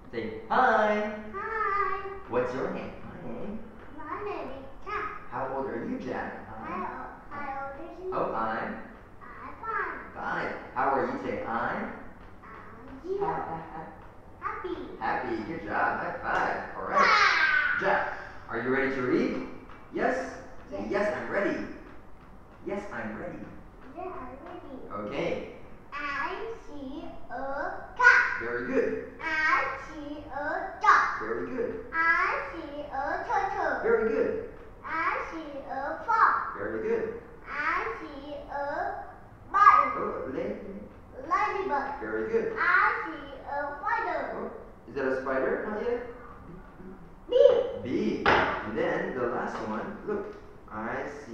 Say hi. Hi. What's your name? My name. My name is Jack. How old are you, Jack? How old is you? Oh, I'm I'm 5. 5. How are you? Say I'm 0. Happy. happy. Good job. High five. All right. Jack, are you ready to read? Yes? Say yes, I'm ready. Yes, I'm ready. Yeah, I'm ready. Okay. I see a cat. Very good. I see a dog. Very good. I see a turtle. Very good. I see a frog. Very good. I see a button. Oh, Ladybug. very good. I see a spider. Oh, is that a spider? Not yet. Bee. Bee. And then the last one. Look. I see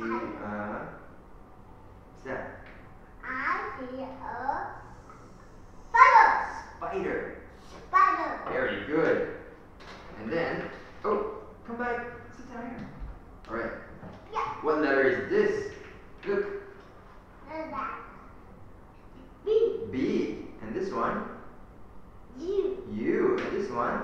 what's that? I see a spider. Spider. Spider. Very good. And then, oh, come back. Sit down here. All right. Yeah. What letter is this? Look. That. B. B. And this one? U. U. And this one?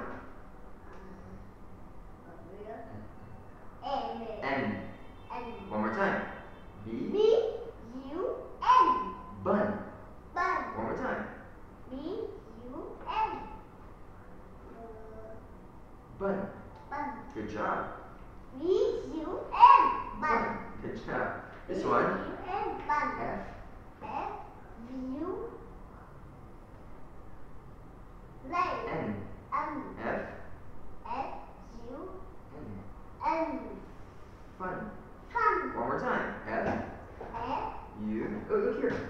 N. N. N. One more time. B. B. U. N. Bun. Bun. One more time. B. U. N. Bun. Bun. Good job. B. U. N. Bun. Good job. This one? B. U. N. Bun. F. F. U. Lay. N. N. F. F. U. N. N. Fun. Fun. One more time. F. F. U. Oh, look here.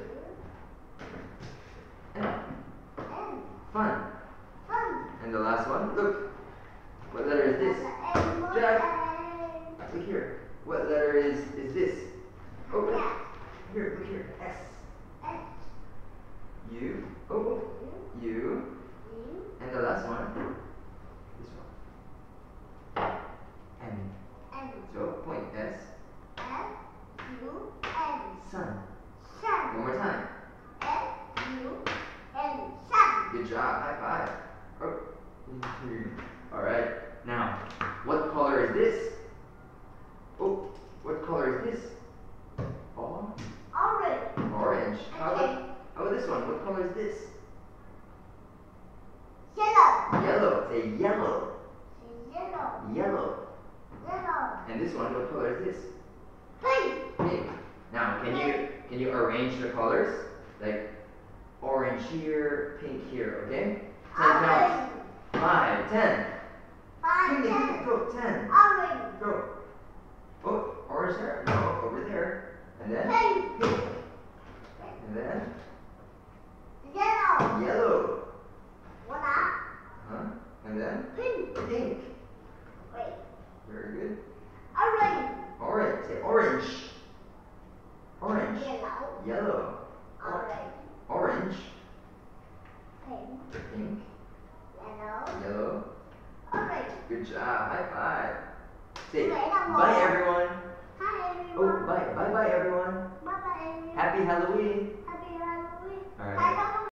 N. N. Fun. Fun. And the last one? Look. What letter is this? Jack. Look here. What letter is this? Oh, look. Here, look here. S. S. U. Oh, U. U. And the last one? This one. N. N. So, point S. F. U. N. Sun. Sun. One more time. F. U. N. Sun. Good job. High five. Oh. All right. Now, what color is this? Oh, what color is this? Oh, Orange. orange. How about this one? What color is this? Yellow. Yellow. Say yellow. Yellow. Yellow. Yellow. And this one, what color is this? Pink. Pink. Now, can you arrange the colors? Like orange here, pink here, okay? 10 counts. Orange. 5, 10. 5, Quickly, 10. go, 10. Orange. Go. Oh, orange there? No, over there. And then Pink. pink. And then Yellow. yellow. What up? Huh? And then Pink. pink. Wait. Very good. Orange. Orange. Say orange. Orange. Yellow. Yellow. Orange. Orange. Pink. Pink. Yellow. Yellow. Orange. Good job. High five. Say Wait, I'm bye, wrong. everyone. Hi Oh, everyone. bye. Bye, bye, everyone. Bye bye everyone. Happy Halloween. Happy Halloween. All right. Bye bye.